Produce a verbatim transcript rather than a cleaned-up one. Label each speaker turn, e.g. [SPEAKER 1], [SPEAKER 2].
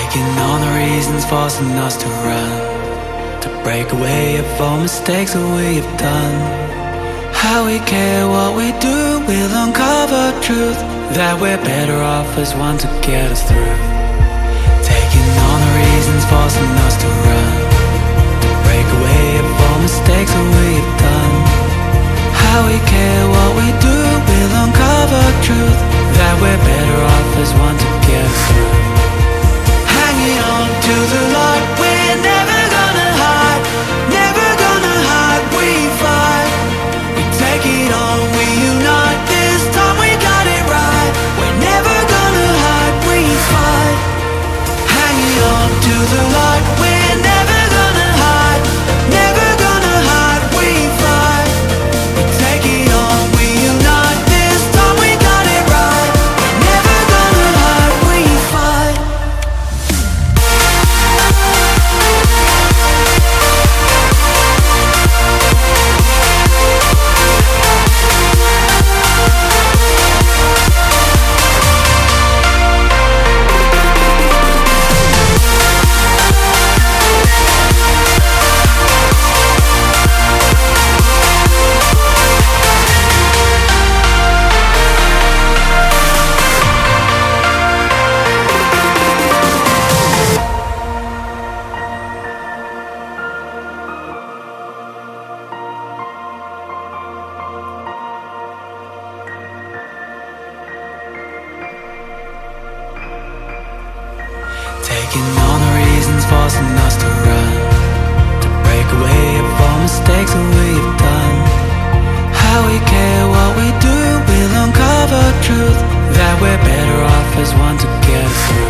[SPEAKER 1] Taking on the reasons forcing us to run, to break away of all mistakes that we have done. How we care what we do, we'll uncover truth, that we're better off as one to get us through. Taking on the reasons forcing us to run, to break away of all mistakes that we have done. How we care what we do, we'll uncover truth, that we're better off as one to get us through. Hanging on to the light, we're never gonna hide, never gonna hide, we fight. We take it on, we unite, this time we got it right. We're never gonna hide, we fight. Hanging on to the light, we're never gonna hide, never gonna hide, we fight. We take it on, we unite, this time we got it right. We're never gonna hide, we fight. Taking on the reasons forcing us to run, to break away of all mistakes that we have done. How we care what we do, we'll uncover truth, that we're better off as one to get us through.